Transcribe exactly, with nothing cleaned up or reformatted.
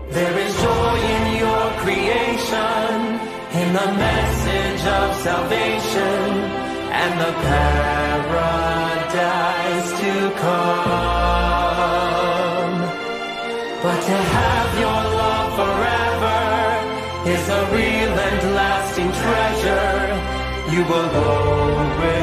There is joy in your creation, in the message of salvation, and the paradise to come. But to have your love forever is a real and lasting treasure. You will always